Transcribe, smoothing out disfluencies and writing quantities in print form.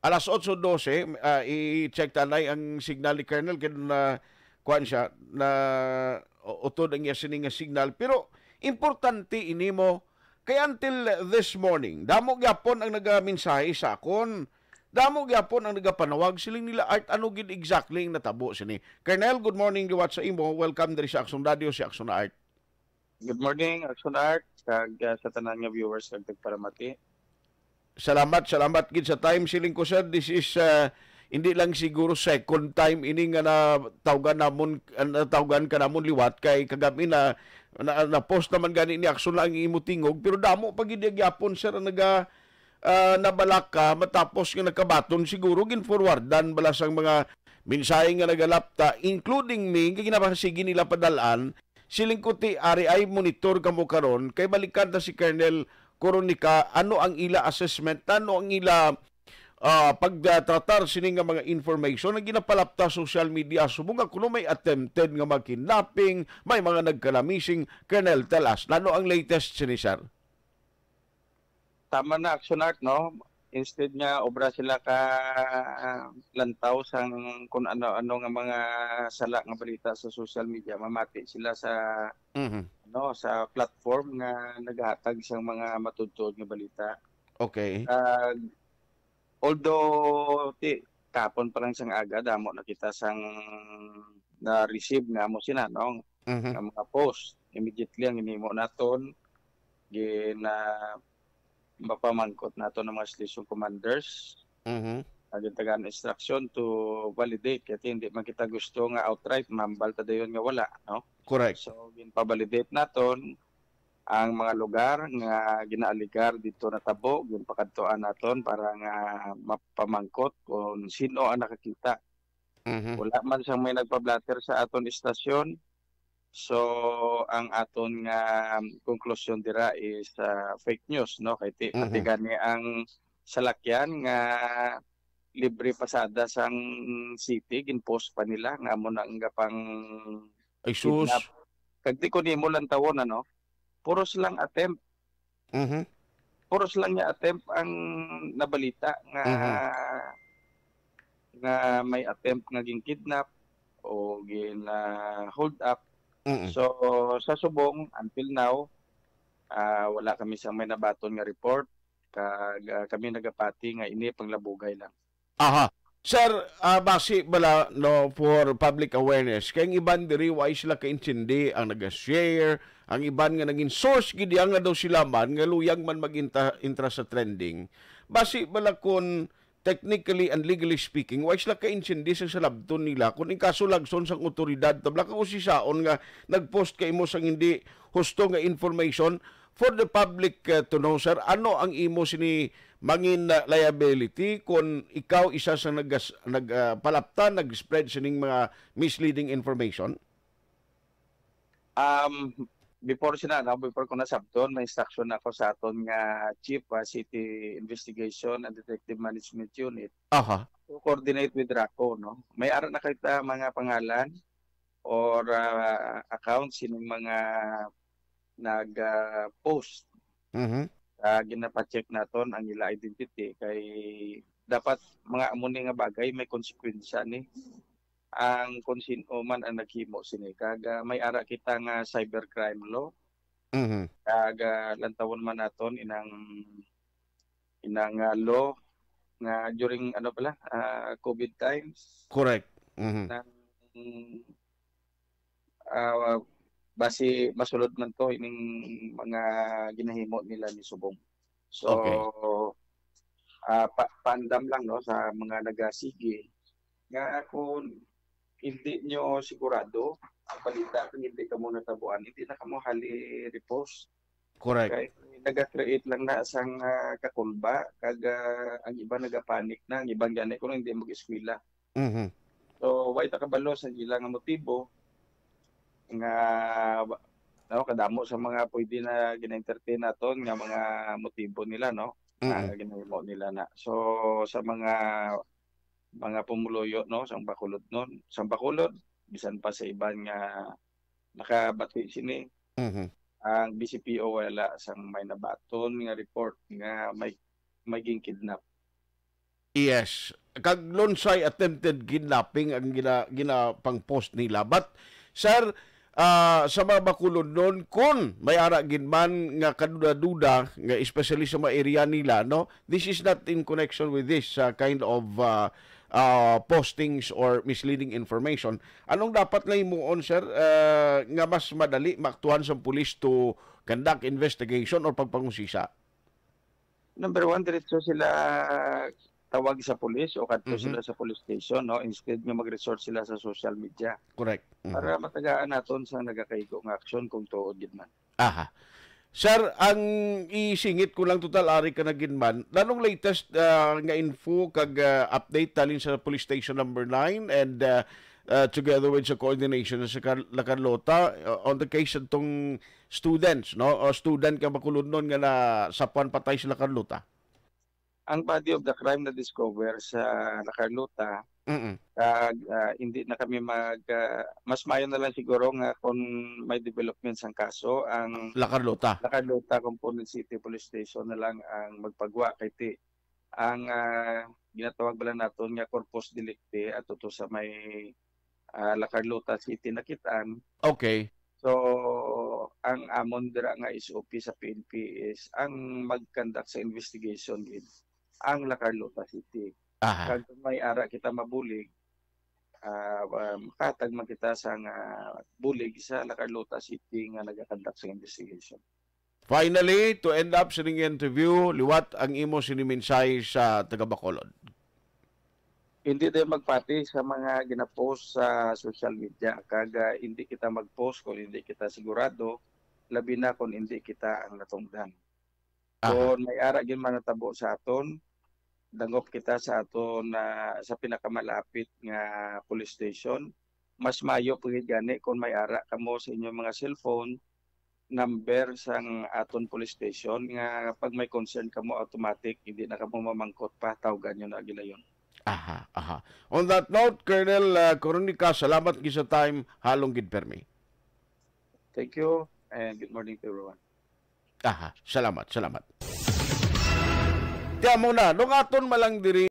alas 8:12 i-check tanay ang signal ni Colonel kay na kuan siya na utod ang iya sini nga signal, pero importante ini mo kay until this morning damo gyapon ang nagamensahe sa akon. Damo gyapon ang nagapanawag siling nila Art ano gid exactly ang natabo sini. Colonel, good morning liwat sa imo. Welcome diri sa Action Radio si Action Art. Good morning, Action Art, kag sa tanan nga viewers kag tagparamati. Salamat gid sa time siling ko sir. This is hindi lang siguro second time ini nga natawgan ka namon liwat kay kagabi na post naman gani ni Action lang imo tingog pero damo pa gid gyapon sir naga nabalak ka matapos nga nagkabaton siguro ginforwardan bala sang mga mensahe nga nagalapta including me nga ginapasige nila padalaan siling kuti ari ay monitor kamo karon kay balikan ta si Colonel Coronica ano ang ila assessment ano ang ila pagtratar sini nga mga information na ginapalapta social media subong nga kuno may attempted nga mag-kidnapping may mga nagkalamising. Colonel, tell us ano ang latest sini sir? Tama na, Action Art, no? Instead nga obra sila ka lantaw sang kung ano-ano nga mga sala nga balita sa social media, mamati sila sa sa platform nga naghatag sang mga matuntod nga balita. Okay. Although kapon pa lang sang aga damo nakita sang na-receive nga mo sina no nga mga post immediately ang hinimo naton gina mapamangkot nato ng mga station commanders. Tagan instruction to validate kasi hindi man kita gusto nga outright mambal ta dayon nga wala no. Correct. So ginpa-validate naton ang mga lugar nga ginaaligar dito na tabo ginpakadtuan naton para nga mapamangkot kung sino ang nakakita. Wala man siyang may nagpa-blatter sa aton istasyon. So ang aton nga konklusyon dira is fake news no kay pati gani ang salakyan nga libre pasada sang city ginpost pa nila nga mo nang gapang ay sus kag di ko nimo lang tawon ano puros lang attempt puros lang nga attempt ang nabalita nga may attempt nga kidnap o hold up. So sa subong until now wala kami sa may nabaton nga report kag kami nagapati nga ini panglabugay lang. Aha. Sir, basi bala no for public awareness kay ang iban diri wa sila kaintindi ang naga-share ang iban nga naging source gid nga daw sila man nga luyang man mag-intra sa trending. Basi bala kun technically and legally speaking, why sila ka-intindi sa labton nila kung kaso lagson sang otoridad tabla ka usisaon nga nagpost kay mo sang hindi husto nga information for the public to know, sir, ano ang imo sini mangin liability kung ikaw isa sa nagpalapta, nag-spread sining mga misleading information? Before ko nasabton, may instruction ako sa aton nga Chief City Investigation and Detective Management Unit to coordinate with RACO. No? May ara na kita mga pangalan or accounts sining mga nag-post. Ginapacheck naton ang ila identity kay dapat mga amuni nga bagay may konsekwensya ni ang kung sino man ang naghimo sini kag may ara kita nga cybercrime law kag lantawon man naton inang law nga during COVID times. Correct. Basi masulod man to ining mga ginahimo nila ni subong. So paandam lang no sa mga nagasige nga kung hindi nyo sigurado ang balita kung hindi ka mo natabuan, hindi na ka mo hali repost. Correct. Kaya naga-create lang na sang kakulba, kag ang iba nagapanik na, ang ibang ganay kung hindi mag-eskwela. So, why takabalo sa ilang motibo nga kadamo sa mga pwede na gina-entertain naton nga mga motibo nila, no? Ginahimo nila na. So, sa mga pumuluyo no sang bakulod bisan pa sa iban nga nakabati sini ang BCPO wala sang may nabaton nga report nga may kidnap Yes. Kag lonsay attempted kidnapping ang gina pang post nila. But sir, sa mga bakulod nun, kung may ara gid man nga kaduda-duda nga especially sa mga area nila, no, this is not in connection with this kind of postings or misleading information. Anong dapat nga himuon, sir, nga mas madali maaktuhan sa pulis to conduct investigation or pagpangusisa? Number one, diretso sila tawag sa pulis o kadto sila sa police station, no, instead nga mag-resort sila sa social media Correct. para matagaan naton sa nagakaigo nga aksyon kung tuod gid man. Aha. Sir, ang isingit ko lang total ari ka na ginman, nanong latest nga info kag update talin sa police station number 9 and together with sa coordination sa La Carlota on the case itong students, no? O student ka makulod nun nga na sapuan patay sa La Carlota. Ang body of the crime na discover sa La Carlota, hindi na kami mas mayo na lang siguro nga kung may development sang kaso ang La Carlota Component City Police Station na lang ang magpagwa kay ti ang ginatawag bala naton nga corpus delicti at to sa may La Carlota City nakitaan. Okay. So ang amon dira nga SOP sa PNP is ang mag-conduct sa investigation gid ang La Carlota City. Kag may ara kita mabulig, makatag man kita sa bulig sa La Carlota City nga nagakandak sa investigation. Finally, to end up sa interview, liwat ang imo siniminsay sa taga Bacolod? Hindi tayo magpati sa mga ginapost sa social media. Kag hindi kita magpost kung hindi kita sigurado, labi na kung hindi kita ang natungdan. Kung may ara gyud man natabo sa aton, dangop kita sa aton sa pinakamalapit nga police station. Mas mayo pugid gani kung may ara kamo sa inyong mga cellphone number sang aton police station nga pag may concern kamo automatic hindi na kamo mamangkot pa tawagan nyo na gilayon. On that note, Colonel Coronica, salamat gid sa time halong gid permi. Thank you and good morning to everyone. Salamat. Tiyan mo na, nung aton malang diri